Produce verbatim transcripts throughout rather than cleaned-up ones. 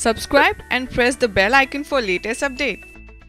Subscribe and press the bell icon for latest update.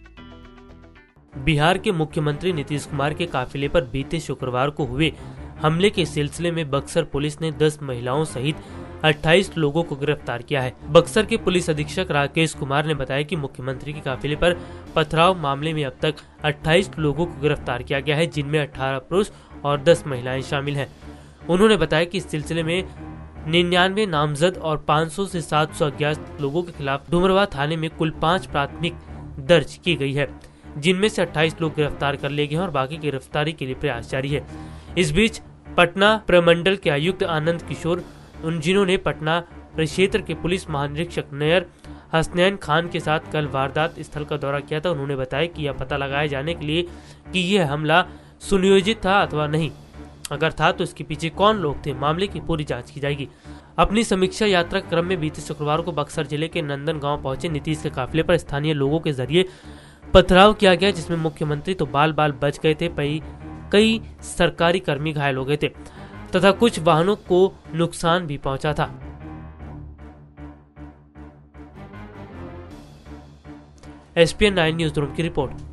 Bihar के मुख्यमंत्री नीतीश कुमार के काफिले पर बीते शुक्रवार को हुए हमले के सिलसिले में बक्सर पुलिस ने दस महिलाओं सहित अट्ठाईस लोगों को गिरफ्तार किया है। बक्सर के पुलिस अधीक्षक राकेश कुमार ने बताया कि मुख्यमंत्री के काफिले पर पथराव मामले में अब तक अट्ठाईस लोगों को गिरफ्तार किया गया है, जिनमें अठारह पुरुष और दस महिलाएं शामिल हैं। उन्होंने बताया कि इस सिलसिले में निन्यानवे नामजद और पाँच सौ से सात सौ अज्ञात लोगों के खिलाफ डुमरवा थाने में कुल पाँच प्राथमिक दर्ज की गई है, जिनमें से अट्ठाईस लोग गिरफ्तार कर लिए गए हैं और बाकी की गिरफ्तारी के लिए प्रयास जारी है। इस बीच पटना प्रमंडल के आयुक्त आनंद किशोर, उन जिन्होंने पटना परिक्षेत्र के पुलिस महानिरीक्षक नयर हसनैन खान के साथ कल वारदात स्थल का दौरा किया था। उन्होंने बताया कि यह पता लगाया जाने के लिए कि यह हमला सुनियोजित था अथवा नहीं, अगर था तो इसके पीछे कौन लोग थे, मामले की पूरी जांच की जाएगी। अपनी समीक्षा यात्रा क्रम में बीते शुक्रवार को बक्सर जिले के नंदन गांव पहुंचे नीतीश के काफिले पर स्थानीय लोगों के जरिए पथराव किया गया, जिसमें मुख्यमंत्री तो बाल बाल बच गए थे, कई सरकारी कर्मी घायल हो गए थे तथा कुछ वाहनों को नुकसान भी पहुंचा था। S P N nine news की रिपोर्ट।